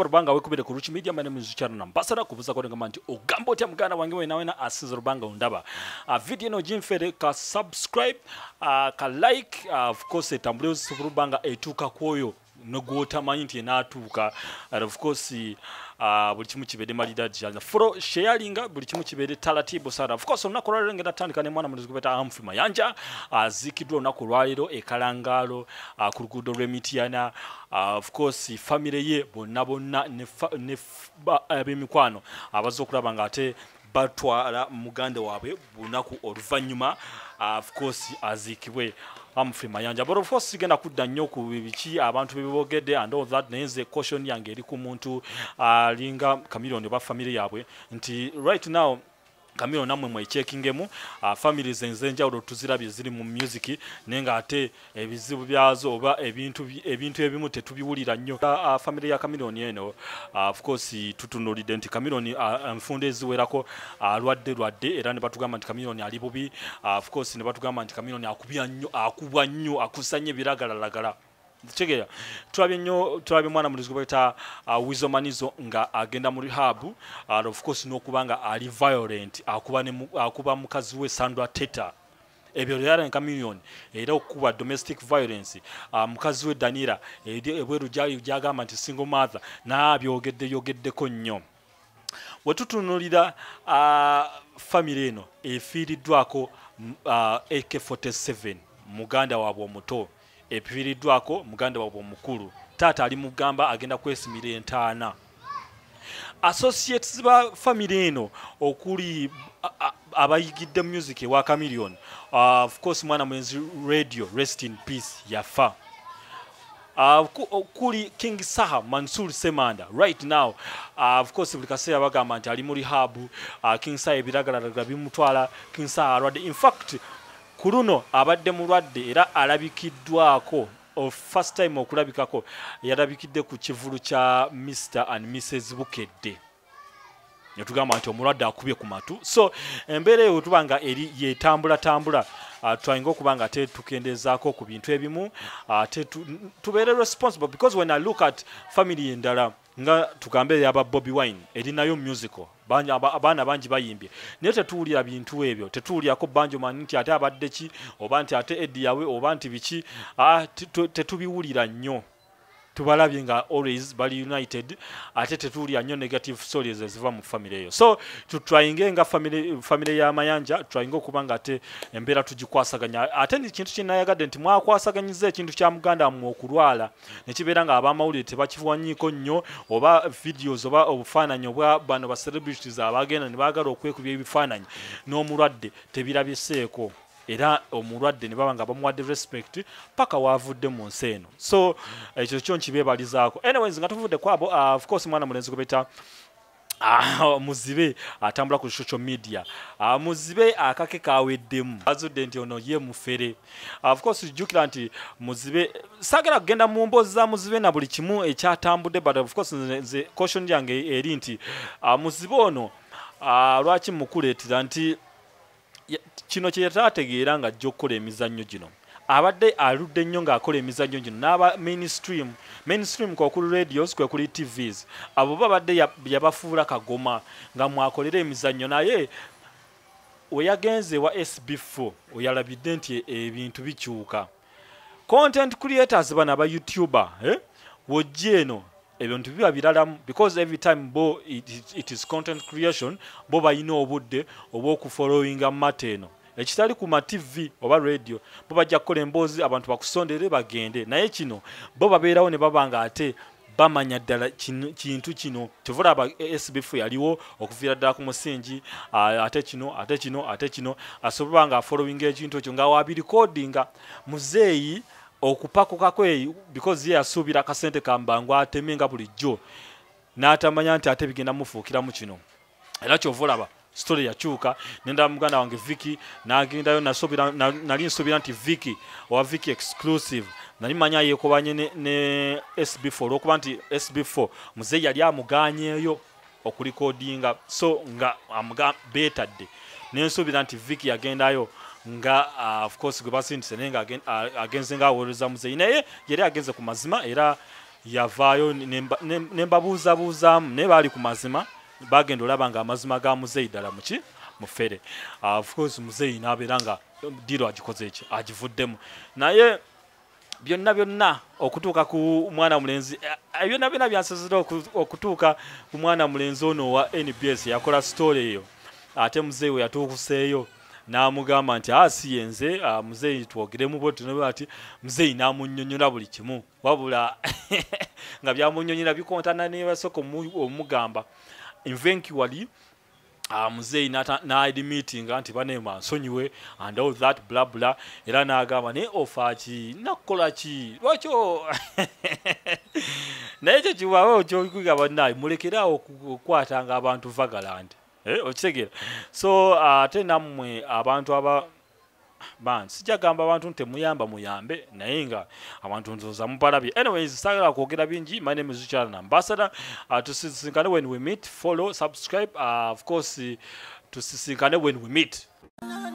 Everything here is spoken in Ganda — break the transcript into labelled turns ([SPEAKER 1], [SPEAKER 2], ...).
[SPEAKER 1] rubanga wekubere ku Ruchi Media. My name is Richard Nambasara kubuza ko ngamandi ogambo tya mugana wange we nawe na asize rubanga undaba video no jimfere ka subscribe ka like of course etambule rubanga etuka kwoyo no gwota manyinti enatuka and of course buli kimu kibede malida jana follow sharinga buli kimu kibede talatibu sana of course onako lwalengera tandika ne mwana mulizi kubeta amfi mayanja zikidwa onako lwaliro ekalangalo ku luguudo lw'Emityana of course family ye bonna ne abemikwano abazo okulaba nga ate batwala mugande waabwe bunaku oluvanyuma of course azikibwe amfi mayanja but of course sigenda kudda nnyo ku biki abantu bibogedde and all that nenze caution yange eri ku muntu linga Chameleone ba family yabwe nti right now Chameleone namwe mwe checkingemu families enzenjawulo tuzirabye ziri mu music nenga ate ebizibu byazo oba ebintu ebimu tetubiwulira nnyo family ya Chameleone eno of course tutunulidde nti Chameleone mfunde eziwerako lwadde era ne batugamba nti Chameleone ali bubi of course ne batugamba nti Chameleone akubwa nnyo akusanye biragalalagala Chegera tulabye mwana mulizi kubeta Wizomanizo nga agenda mu rehab of course nokubanga ali violent akuba mukazi we Sandra Teta ebyo yara Chameleone era okuba domestic violence mukazi we Danira ebweru jagamba nti single mother na yogeddeko nnyo wetutunulira family eno efiiriddwako AK47 muganda wabwe omuto epiridwako muganda wabwe mukulu tata ali mugamba agenda kwesimira entaana associates ba family eno okuli abayigidde music wa Chameleone of course mwana mwenzi radio rest in peace yafa kuli King Saha Mansur Semanda right now of course bulikase bagamba nti ali muri rehab King Saha ebiragala bimutwala King Saha alwadde in fact Kuruno abadde mulwadde era alabikiddwako first time okulabikako yalabikidde ku kivulu kya Mr and Mrs Bukedde yatugamba nti omulwadde akubye ku matu so embeera eyo tubanga eri yetambula trying okubanga tukendezaako ku bintu ebimu tubeere responsible because when I look at family endala nga tukambe yaba Bobby Wine erinayo musical abana banji bayimbye naye tetuwulira bintu ebyo tetuwulyako banjo man nti ate abadde ki oba nti ate Eddie yawe oba nti biki tetubiwulira nnyo tubalabye nga always bali united ate tetuwulira nnyo negative stories eziva mu family eyo so tutryinge nga family ya mayanja tryinge okubanga ate embeera tugikwasaganya ate ni kintu kinayagadde nti mwakwasaganyiza ekintu kya muganda mu okulwala nekibeera nga abamawulire tebakifuwanyiko nnyo oba videos oba obufaananyi obwa bano ba celebrities abagenda ne baagala okwekubya ebifaananyi n'omulwadde tebirabiseeko era omulwadde ne baba nga bamuwadde respect paka wavudde mu nsi eno so ekyo kyo nkibebalizaako anyways nga tuvudde kwabo of course mwana mulenzi kubeta Muzibe atambula ku social media Muzibe akake kawedemu azudde nti ono ye mufere of course jukira nti Muzibe sagala kugenda mu mbozi za Muzibe na buli kimu ekyatambudde but of course nze caution yange eri nti Muzibe ono lwaki mukuleetera nti kino kye yatategeera nga jjokola emizannyo gino abadde aludde nnyo ng'akola emizannyo gino n'aba mainstream kwekuli radios kwekuli TVs abo babadde yabafuula kagoma nga mwakolera emizannyo naye weyagenze wa SB4 oyalabidde nti ebintu bikyuka content creators bana ba YouTuber wojje eno ebintu biba biralamu because every time it is content creation bo bayina obudde obw'okufollowinga mateno ekitali ku ma TV oba radio bo bajja kukola emboozi abantu bakusondere bagende naye kino bo babeerawo ne babanga ate bamanya ddala kintu kino tuvula aba SB4 yaliwo okuviira ddala ku musingi ate kino asobola nga following ekintu ekyo nga wabirecordinga muzeeyi okupakuka kwe because ye asubira kasente kambangu atemenga bulijjo n'atamanya nti ate bigenda mufuukira mu kino era kyovulaba story yakyuka nenda muganda wange Vicky nagendayo nali nsubira nti Vicky owa Vicky exclusive nali manya yekobanye ne SB4 okuba nti SB4 muzeeyi yali amuganyeeyo okulikodinga so nga amuga betadde nensubira nti Vicky yagendayo nga of course gwe basindise nenga agenze nga awereza muzeeyi naye yali agenze ku mazima era yavaayo nembabuuzaabuuzaamu naye baali ku mazima bagenda olaba nga amazima ga muzeeyi ddala muki mufere. Of course muzeeyi n'abeera nga diro agikoze eki agivuddemu naye byonna okutuuka ku mwana mulenzi byonna byansazira okutuuka ku mwana mulenzi ono wa NBS yakola story eyo ate muzeeyi we yatuukuseeyo n'amugamba nti si yenze muzeeyi twogeremu bwe tunobe ati muzeeyi n'amunnyonnyola buli kimu wabula nga byamunnyonnyola bikontana ne basoko omugamba eventually muzeeyi n'admittinga nti banema nsonyiwe and all that blah blah era n'agamba naye ofa ki nakukola ki lwakyo naye ekyo kiwawe kyokwiga bannaye mulekerawo okukwatanga abantu vagaland okitegeera so ate nammwe abantu sijja gamba abantu temuyamba muyambe naye nga abantu nzoza mubalabye. Anyways, sagala kwogera bingi. My name is Richard Ambassador. Tusisinkane when we meet. Follow, subscribe. Of course, tusisinkane when we meet.